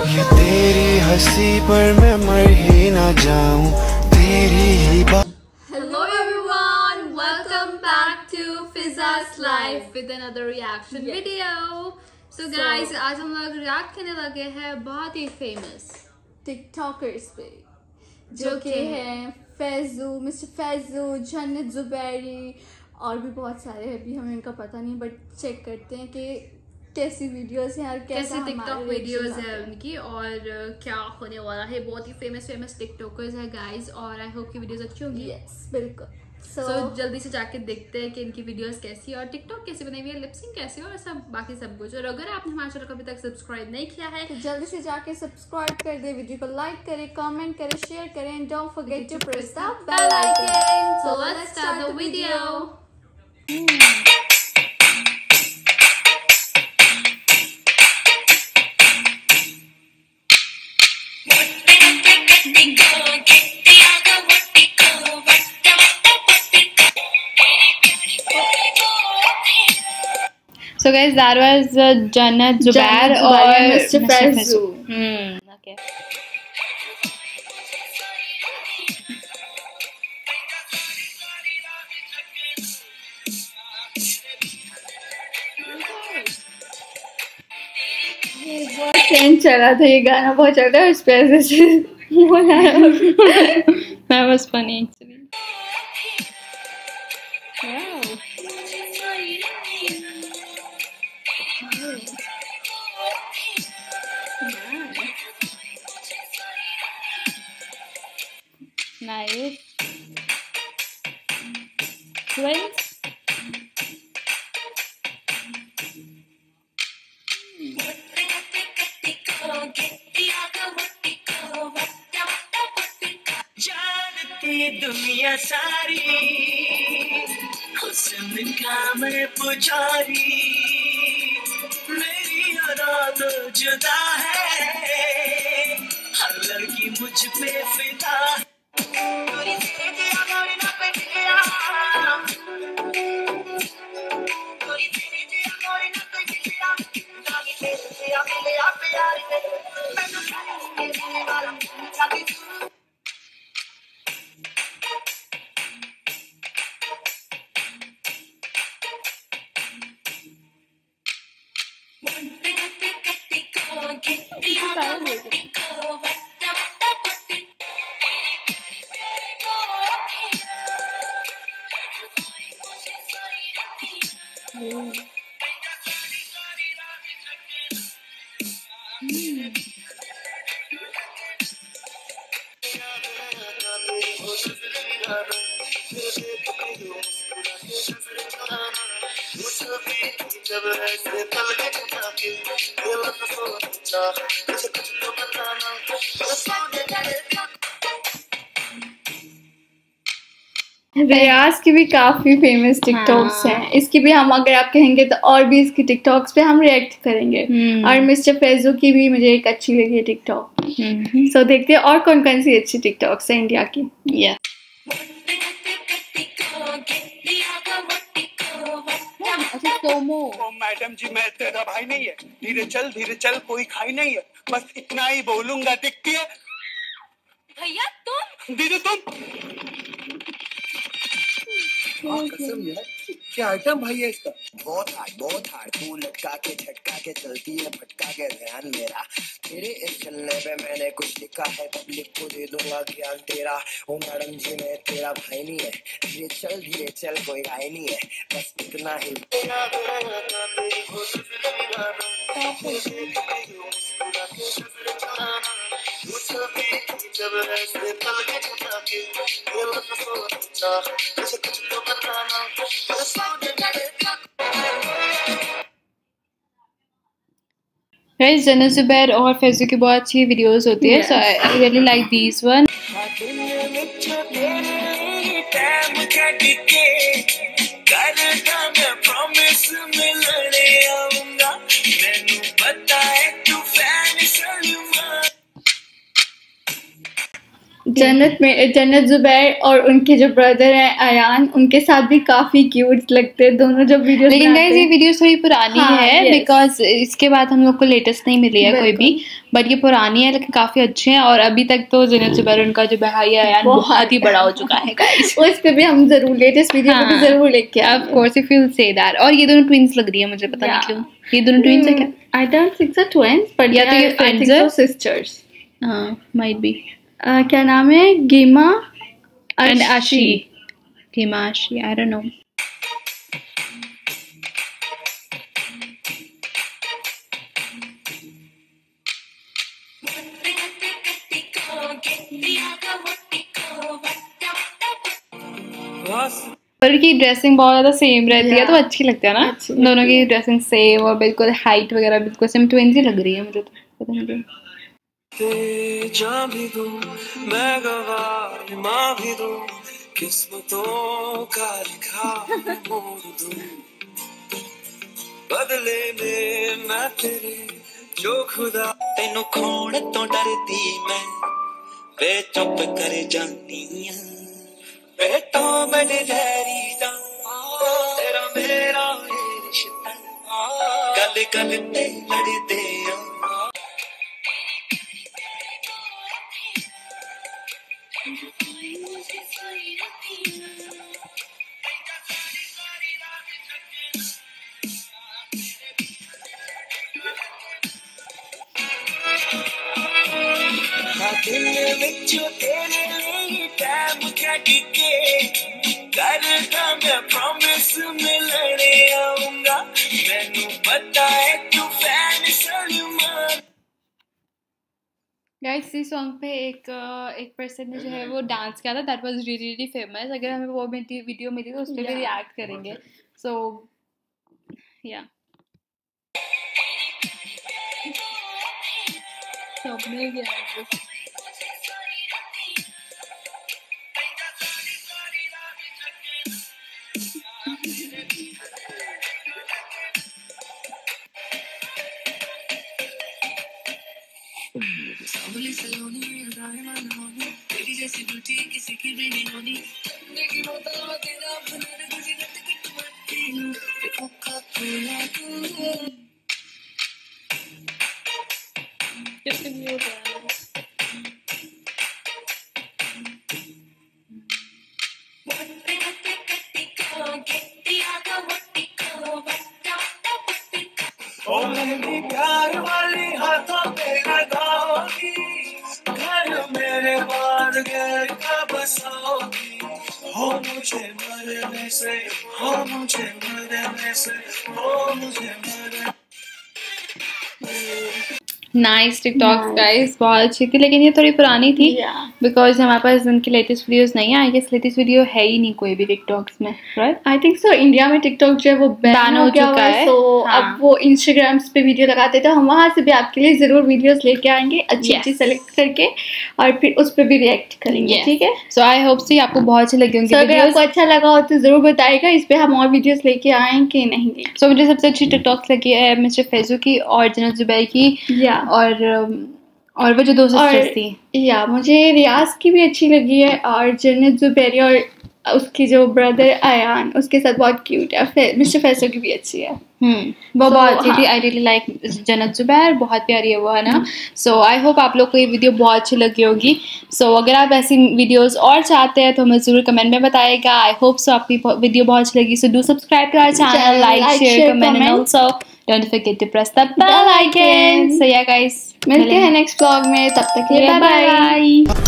ये तेरी हंसी पर मैं मर ही ना जाऊं, तेरी ही बात। Hello everyone, welcome back to Fizza's Life with another reaction video. So guys, आज हम लोग रिएक्ट करने लगे हैं बहुत ही फेमस टिकटॉकर्स पे जो कि हैं फैजू, मिस्टर फैजू, जन्नत जुबैरी और भी बहुत सारे हैं। अभी हमें इनका पता नहीं, बट चेक करते हैं कि कैसी वीडियोस हैं और कैसे टिकटॉक वीडियोस है उनकी और क्या होने वाला है। बहुत ही फेमस टिकटॉकर्स है गाइस और आई होप की वीडियोस अच्छी होंगी। यस बिल्कुल। So, जल्दी से जाके देखते हैं कि इनकी वीडियोस कैसी है और टिकटॉक कैसे बनाई हुई है, लिपसिंग कैसे है और सब बाकी सब कुछ। और अगर आपने हमारे चैनल को अभी तक सब्सक्राइब नहीं किया है तो जल्दी से जाके सब्सक्राइब कर दे, वीडियो को लाइक करें, कमेंट करें, शेयर करें and don't forget to press the bell icon. So let's start the video. So guys, that was Jannat Zubair और Mr. Faizu. Okay. बहुत ट्रेंड चला था, ये गाना बहुत चल रहा है, उस पे ऐसे That was funny actually. Nice. Twins. दुनिया सारी हुस्न का मैं पुजारी, मेरी अदा तो जुदा है, हर लड़की मुझ पे फिदा है। रियाज की भी काफी फेमस टिकटॉक्स हैं, इसकी भी हम अगर आप कहेंगे तो और भी इसकी टिकटॉक्स पे हम रिएक्ट करेंगे। और मिस्टर फैजू की भी मुझे एक अच्छी लगी है टिकटॉक। सो देखते हैं और कौन कौन सी अच्छी टिकटॉक्स हैं इंडिया की। मैडम जी मैं तेरा भाई नहीं है, धीरे चल कोई खाई नहीं है, बस इतना ही बोलूंगा। दिखती है भैया तुम दीदी तुम कसम यार, क्या आइटम भाई है इसका। बहुत हार्ड तू लटका के झटका के चलती है, भटका के ध्यान मेरा, तेरे इस चलने पे मैंने कुछ लिखा है, पब्लिक को दे दूंगा ज्ञान तेरा। ओ मैडम जी मैं तेरा भाई नहीं है, धीरे चल कोई भाई नहीं है, बस इतना ही। Guys, Jannat Zubair और फैजू की बहुत अच्छी वीडियोस होती है, so I really like these one. जन्नत जुबैर और उनके जो ब्रदर हैं अयान, उनके साथ भी काफी क्यूट लगते हैं दोनों जब वीडियो। लेकिन गाइस ये वीडियो थोड़ी पुरानी है बिकॉज इसके बाद हम लोग को लेटेस्ट नहीं मिली है कोई भी, बट ये पुरानी है लेकिन काफी अच्छे हैं। और अभी तक तो जन्नत जुबैर उनका जो भाई है अयान बहुत ही बड़ा हो चुका है गाइस। उस पे भी हम जरूर लेटेस्ट वीडियो पे भी जरूर लेके आएंगे, of course if you say that. और ये दोनों ट्विंस लग रही है मुझे, पता नहीं क्यों ये दोनों ट्विंस है क्या? I don't think so twins, but या तो ये फ्रेंड्स है, सिस्टर्स। हां माइट बी। क्या नाम है? गिमा एंड आशी। गिमा आशी, आई डोंट नो। पर की ड्रेसिंग बहुत ज्यादा सेम रहती है तो अच्छी लगती है ना, दोनों की ड्रेसिंग सेम और बिल्कुल हाइट वगैरह बिल्कुल सेम, ट्विंस ही लग रही है मुझे तो, पता नहीं। जा भी दूं मैं गवाह मां भी दूं, किस्मतों का लिखा मोड़ दूं, बदले में मैं तेरे जो खुदा। तेनू खोण तो डरदी मैं वे चुप कर जानी बेटा मैंने डरी दा तेरा मेरा रिश्ता गल गल ते लड़दे दिल विचों तेरे लिए टाइम कट के करदा मैं प्रॉमिस मिलने आऊंगा, मैनू पता है तू फैन सलमान। गाइस इस सॉन्ग पे एक पर्सन ने जो है वो डांस किया था, that was really really famous. अगर हमें वो वीडियो मिली तो उस पे भी रिएक्ट करेंगे। सो या सबने किया। सावली सलोनी रायमान होनी तेरी जैसी ब्यूटी किसी की भी नहीं होनी, लेकिन होता तेरा बना तुझे रट के मट्टी लूं कोका कोला तू कैसे भी हो रहा है। ओ मेरी प्यार वाली हाथों पे लगाओगी, घर मेरे बाद घर का बसाओगी, हो मुझे मरने से, हो मुझे मरने से, हो मुझे मरने। नाइस टिकटॉक गाइस, बहुत अच्छी थी लेकिन ये थोड़ी पुरानी थी बिकॉज हमारे पास उनकी लेटेस्ट वीडियोस नहीं है। आई गेस लेटेस्ट वीडियो है ही नहीं कोई भी टिकटॉक्स में, right? I think so India में टिकटॉक जो है वो बैन हो चुका है, तो अब वो इंस्टाग्राम्स पे वीडियो लगाते थे, हम वहाँ से भी आपके लिए जरूर वीडियोस लेके आएंगे अच्छी अच्छी सेलेक्ट करके और फिर उस पर भी रिएक्ट करेंगे, ठीक है? सो आई होप सो आपको बहुत अच्छे लगे होंगे। अगर आपको अच्छा लगा हो तो जरूर बताइएगा, इस पे हम और वीडियोस लेके आए कि नहीं। सो मुझे सबसे अच्छी टिकटॉक्स लगी है मिस्टर फैजू की और जन्नत जुबैर की, और वो जो दो सिस्टर्स थी। या मुझे रियाज की भी अच्छी लगी है, और जन्नत जुबैर और उसकी जो ब्रदर अयान उसके साथ बहुत क्यूट है, फिर मिस्टर फैजू की भी अच्छी है। वो बहुत अच्छी थी। आई रियली लाइक जन्नत जुबैर, बहुत प्यारी है वो, है ना? सो आई होप आप लोग को ये वीडियो बहुत अच्छी लगी होगी। सो अगर आप ऐसी वीडियोस और चाहते हैं तो हमें जरूर कमेंट में बताइएगा। आई होप सो आपकी वीडियो बहुत अच्छी लगी। So do subscribe to our channel, like share comment and also don't forget to press the bell icon. So yeah guys, मिलते हैं नेक्स्ट व्लॉग में, तब तक के लिए बाय बाय।